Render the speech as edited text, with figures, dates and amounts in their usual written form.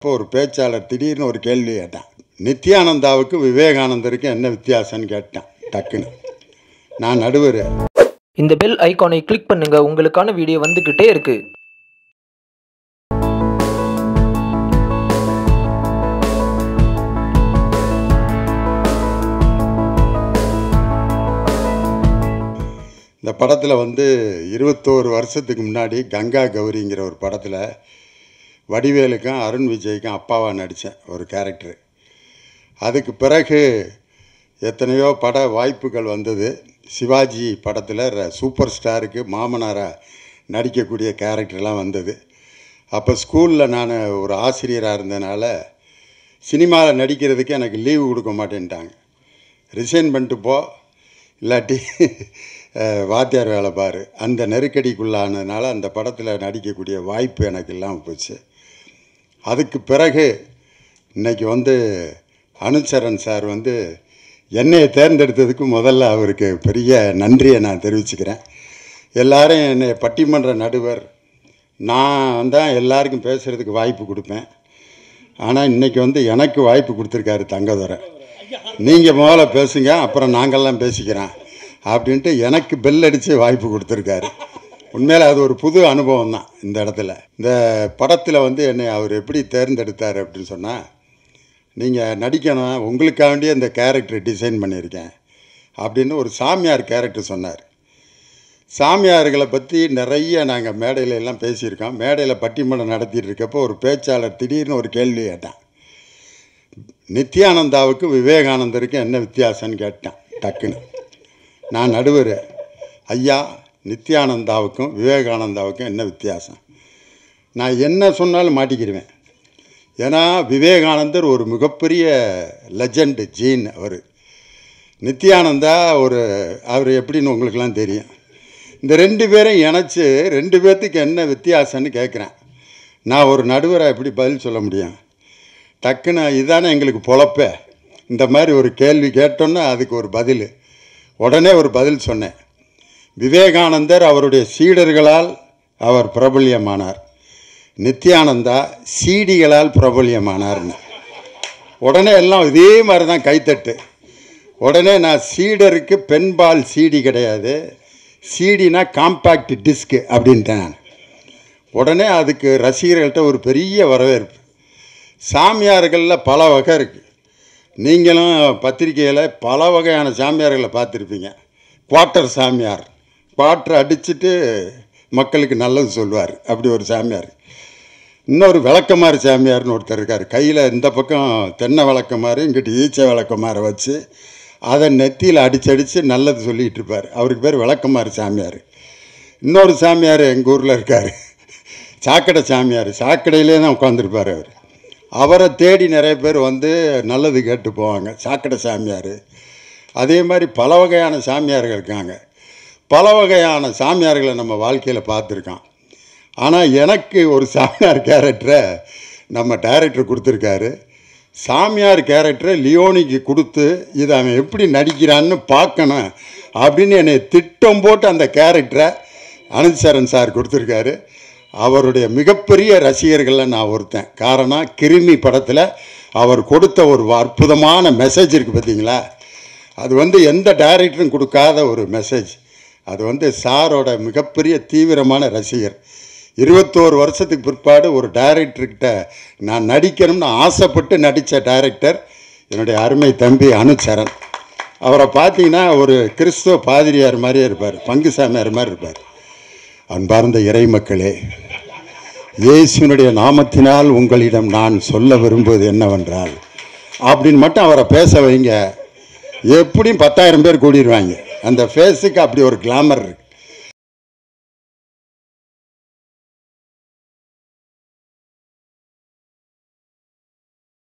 இப்போ ஒரு பேச்சாளர் திடீர்னு ஒரு கேள்வி கேட்டான். நித்யானந்தாவுக்கும் விவேகானந்தருக்கும் என்ன வித்தியாசம்னு கேட்டான். டக்குன்னு நான் நடுவர். இந்த பெல் ஐகானை கிளிக் பண்ணுங்க, உங்களுக்கான வீடியோ வந்துகிட்டே இருக்கு. இந்த படத்தில் 21 வருஷத்துக்கு முன்னாடி கங்கா கௌரிங்கிற ஒரு படத்தில் வடிவேலுக்கும் அருண் விஜய்க்கும் அப்பாவாக நடித்தேன் ஒரு கேரக்டரு. அதுக்கு பிறகு எத்தனையோ பட வாய்ப்புகள் வந்தது. சிவாஜி படத்தில் சூப்பர் ஸ்டாருக்கு மாமனாராக நடிக்கக்கூடிய கேரக்டர்லாம் வந்தது. அப்போ ஸ்கூலில் நான் ஒரு ஆசிரியராக இருந்தனால சினிமாவில் நடிக்கிறதுக்கு எனக்கு லீவு கொடுக்க மாட்டேன்ட்டாங்க. ரிசைன் பண்ணிட்டு போ, இல்லாட்டி வாத்தியார் வேலை பாரு. அந்த நெருக்கடிக்குள்ளானதுனால அந்த படத்தில் நடிக்கக்கூடிய வாய்ப்பு எனக்கு இல்லாமல் போச்சு. அதுக்கு பிறகு இன்றைக்கி அனுச்சரன் சார் என்னையை தேர்ந்தெடுத்ததுக்கு முதல்ல அவருக்கு பெரிய நன்றியை நான் தெரிவிச்சுக்கிறேன். எல்லோரும் என்னை பட்டிமன்ற நடுவர், நான் தான் எல்லாருக்கும் பேசுகிறதுக்கு வாய்ப்பு கொடுப்பேன். ஆனால் இன்றைக்கி எனக்கு வாய்ப்பு கொடுத்துருக்காரு தங்கதுரை. நீங்கள் முதல்ல பேசுங்க, அப்புறம் நாங்கள்லாம் பேசிக்கிறோம் அப்படின்ட்டு எனக்கு பெல் அடித்து வாய்ப்பு கொடுத்துருக்காரு. உண்மையில் அது ஒரு புது அனுபவம் தான். இந்த இடத்துல இந்த படத்தில் என்னை அவர் எப்படி தேர்ந்தெடுத்தார் அப்படின்னு சொன்னால், நீங்கள் நடிக்கணும், உங்களுக்காண்டியே இந்த கேரக்டர் டிசைன் பண்ணியிருக்கேன் அப்படின்னு ஒரு சாமியார் கேரக்டர் சொன்னார். சாமியார்களை பற்றி நிறைய நாங்கள் மேடையில எல்லாம் பேசியிருக்கோம். மேடையில் பட்டிமன்றம் நடத்திட்டு இருக்கப்போ ஒரு பேச்சாளர் திடீர்னு ஒரு கேள்வி கேட்டான். நித்யானந்தாவுக்கும் விவேகானந்தருக்கும் என்ன வித்தியாசம்னு கேட்டான். டக்குன்னு நான் நடுவர். ஐயா, நித்யானந்தாவுக்கும் விவேகானந்தாவுக்கும் என்ன வித்தியாசம்? நான் என்ன சொன்னாலும் மாட்டிக்கிடுவேன். ஏன்னா விவேகானந்தர் ஒரு மிகப்பெரிய லெஜண்டு ஜீன். அவர் நித்யானந்தா அவர் எப்படின்னு உங்களுக்கெல்லாம் தெரியும். இந்த ரெண்டு பேரும் இணைச்சி ரெண்டு பேர்த்துக்கு என்ன வித்தியாசம்னு கேட்குறேன். நான் ஒரு நடுவராக எப்படி பதில் சொல்ல முடியும்? டக்குன்னு இதுதானே எங்களுக்கு பொழப்ப. இந்த மாதிரி ஒரு கேள்வி கேட்டோன்னா அதுக்கு ஒரு பதில், உடனே ஒரு பதில் சொன்னேன். விவேகானந்தர் அவருடைய சீடர்களால் அவர் பிரபல்யமானார், நித்யானந்தா சீடிகளால் பிரபல்யமானார்னு. உடனே எல்லாம் இதே மாதிரி தான் கைத்தட்டு. உடனே நான் சீடருக்கு பெண்பால் சீடி கிடையாது, சீடினா காம்பேக்ட் டிஸ்க்கு அப்படின்ட்டேன் நான். உடனே அதுக்கு ரசிகர்கள்ட்ட ஒரு பெரிய வரவேற்பு. சாமியார்களில் பல வகை இருக்குது. நீங்களும் பத்திரிகையில் பல வகையான சாமியார்களை பார்த்துருப்பீங்க. குவார்ட்டர் சாமியார், குவார்ட்டர் அடிச்சுட்டு மக்களுக்கு நல்லது சொல்லுவார், அப்படி ஒரு சாமியார். இன்னொரு விளக்கமாறு சாமியார்னு ஒருத்தர் இருக்கார். கையில் இந்த பக்கம் தென்னை விளக்கமாறு, இங்கிட்டு ஈச்சை விளக்கமாரை வச்சு அதை நெத்தியில் அடித்து நல்லது சொல்லிகிட்டு இருப்பார். அவருக்கு பேர் விளக்கமாறு சாமியார். இன்னொரு சாமியார் எங்கள் ஊரில் இருக்கார், சாக்கடை சாமியார். சாக்கடையிலே தான் உட்காந்துருப்பார் அவர். அவரை தேடி நிறைய பேர் நல்லது கேட்டு போவாங்க, சாக்கடை சாமியார். அதே மாதிரி பல வகையான சாமியார்கள் இருக்காங்க. பல வகையான சாமியார்களை நம்ம வாழ்க்கையில் பார்த்துருக்கோம். ஆனால் எனக்கு ஒரு சாமியார் கேரக்டரை நம்ம டைரக்டர் கொடுத்துருக்காரு. சாமியார் கேரக்டரை லியோனிக்கு கொடுத்து இதை அவன் எப்படி நடிக்கிறான்னு பார்க்கணும் அப்படின்னு என்னை திட்டம் போட்டு அந்த கேரக்டரை அனுச்சரன் சார் கொடுத்துருக்காரு. அவருடைய மிகப்பெரிய ரசிகர்களில் நான் ஒருத்தன். காரணம், கிருமி படத்தில் அவர் கொடுத்த ஒரு அற்புதமான மெசேஜ் இருக்குது பார்த்தீங்களா? அது எந்த டைரக்டரும் கொடுக்காத ஒரு மெசேஜ். அது சாரோட மிகப்பெரிய தீவிரமான ரசிகர். 21 வருஷத்துக்கு பிற்பாடு ஒரு டைரக்டர்கிட்ட நான் நடிக்கணும்னு ஆசைப்பட்டு நடித்த டைரக்டர் என்னுடைய அருமை தம்பி அனுச்சரன். அவரை பார்த்தீங்கன்னா ஒரு கிறிஸ்துவ பாதிரியார் மாதிரியே இருப்பார், பங்குசாமியார் மாதிரி இருப்பார். அன்பார்ந்த இறை மக்களே, இயேசுனுடைய நாமத்தினால் உங்களிடம் நான் சொல்ல விரும்புவது என்னவென்றால் அப்படின்னு மட்டும் அவரை பேச வைங்க, எப்படியும் 10,000 பேர் கூடிடுவாங்க. அந்த ஃபேஸுக்கு அப்படி ஒரு கிளாமர் இருக்குது.